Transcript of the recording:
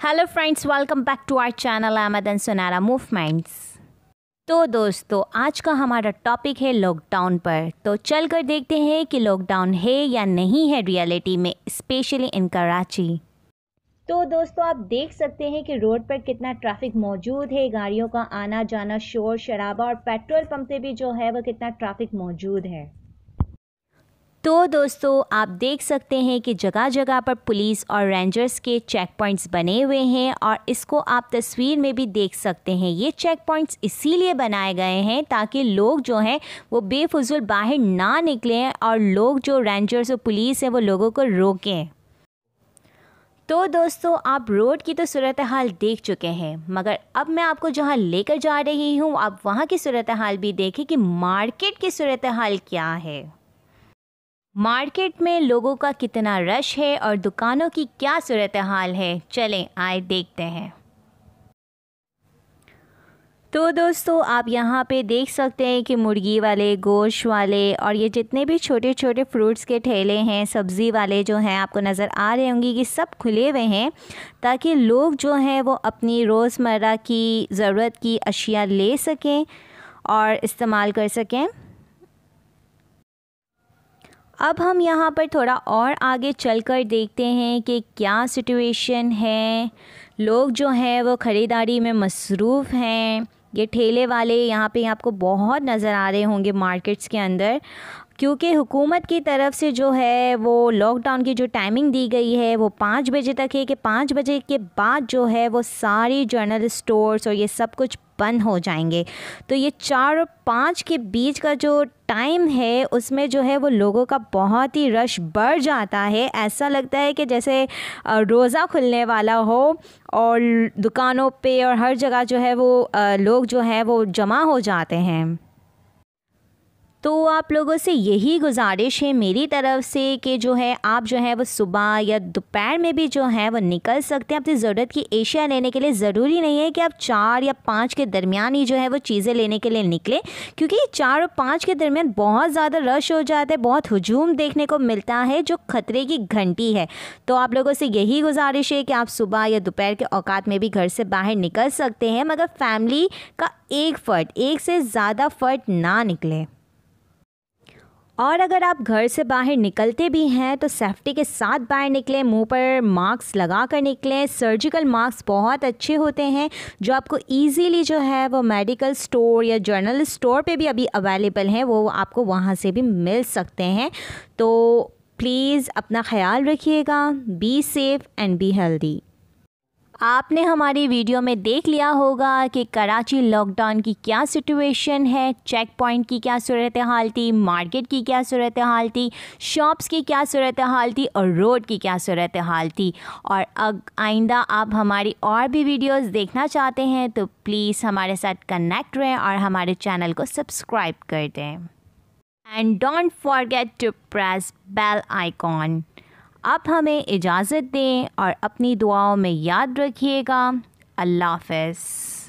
Hello friends, welcome back to our channel Ahmed and Sunaira movements. तो दोस्तों, आज का हमारा टॉपिक है लॉकडाउन पर। तो चल कर देखते हैं कि लॉकडाउन है या नहीं है रियलिटी में, स्पेशली इन कराची। तो दोस्तों, आप देख सकते हैं कि रोड पर कितना ट्रैफिक मौजूद है, गाड़ियों का आना जाना, शोर शराबा, और पेट्रोल पंप पे भी जो है वो कितना ट्रैफिक मौजूद है। तो दोस्तों, आप देख सकते हैं कि जगह जगह पर पुलिस और रेंजर्स के चेक पॉइंट्स बने हुए हैं, और इसको आप तस्वीर में भी देख सकते हैं। ये चेक पॉइंट्स इसीलिए बनाए गए हैं ताकि लोग जो हैं वो बेफिजूल बाहर ना निकलें, और लोग जो रेंजर्स और पुलिस हैं वो लोगों को रोकें। तो दोस्तों, आप रोड की तो सूरत हाल देख चुके हैं, मगर अब मैं आपको जहां लेकर जा रही हूं, आप वहां की सूरत हाल भी देखें कि मार्केट की सूरत हाल क्या है। मार्केट में लोगों का कितना रश है और दुकानों की क्या सूरत हाल है, चलें आए देखते हैं। तो दोस्तों, आप यहाँ पे देख सकते हैं कि मुर्गी वाले, गोश्त वाले, और ये जितने भी छोटे छोटे फ्रूट्स के ठेले हैं, सब्ज़ी वाले जो हैं, आपको नज़र आ रहे होंगे कि सब खुले हुए हैं ताकि लोग जो हैं वो अपनी रोज़मर्रा की ज़रूरत की अशिया ले सकें और इस्तेमाल कर सकें। अब हम यहाँ पर थोड़ा और आगे चलकर देखते हैं कि क्या सिचुएशन है। लोग जो हैं वो ख़रीदारी में मसरूफ़ हैं। ये ठेले वाले यहाँ पे आपको बहुत नज़र आ रहे होंगे मार्केट्स के अंदर, क्योंकि हुकूमत की तरफ से जो है वो लॉकडाउन की जो टाइमिंग दी गई है वो 5 बजे तक है कि 5 बजे के बाद जो है वो सारी जनरल स्टोर्स और ये सब कुछ बंद हो जाएंगे। तो ये 4 और 5 के बीच का जो टाइम है उसमें जो है वो लोगों का बहुत ही रश बढ़ जाता है। ऐसा लगता है कि जैसे रोज़ा खुलने वाला हो, और दुकानों पे और हर जगह जो है वो लोग जो है वो जमा हो जाते हैं। तो आप लोगों से यही गुजारिश है मेरी तरफ से कि जो है आप जो है वो सुबह या दोपहर में भी जो है वो निकल सकते हैं अपनी ज़रूरत की एशिया लेने के लिए। ज़रूरी नहीं है कि आप 4 या 5 के दरमियान ही जो है वो चीज़ें लेने के लिए निकलें, क्योंकि 4 और 5 के दरमियान बहुत ज़्यादा रश हो जाता है, बहुत हुजूम देखने को मिलता है जो ख़तरे की घंटी है। तो आप लोगों से यही गुजारिश है कि आप सुबह या दोपहर के औकात में भी घर से बाहर निकल सकते हैं, मगर फैमिली का एक से ज़्यादा फ़र्द ना निकले। और अगर आप घर से बाहर निकलते भी हैं तो सेफ्टी के साथ बाहर निकलें, मुंह पर मास्क लगा कर निकलें। सर्जिकल मास्क बहुत अच्छे होते हैं जो आपको इजीली जो है वो मेडिकल स्टोर या जनरल स्टोर पे भी अभी अवेलेबल हैं, वो आपको वहाँ से भी मिल सकते हैं। तो प्लीज़ अपना ख्याल रखिएगा, be safe and be healthy. आपने हमारी वीडियो में देख लिया होगा कि कराची लॉकडाउन की क्या सिचुएशन है, चेक पॉइंट की क्या सूरत हाल थी, मार्केट की क्या सूरत हाल थी, शॉप्स की क्या सूरत हाल थी, और रोड की क्या सूरत हाल थी। और आइंदा आप हमारी और भी वीडियोस देखना चाहते हैं तो प्लीज़ हमारे साथ कनेक्ट रहें और हमारे चैनल को सब्सक्राइब कर दें। And don't forget to press bell icon. आप हमें इजाज़त दें और अपनी दुआओं में याद रखिएगा। अल्लाह हाफ़िज़।